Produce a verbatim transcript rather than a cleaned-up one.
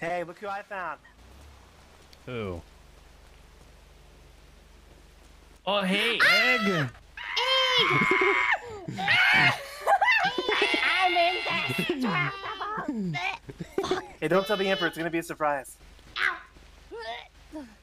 Hey, look who I found. Who? Oh, hey, Egg! Egg! I'm indestructible! Hey, don't tell the Emperor. It's gonna be a surprise. Ow!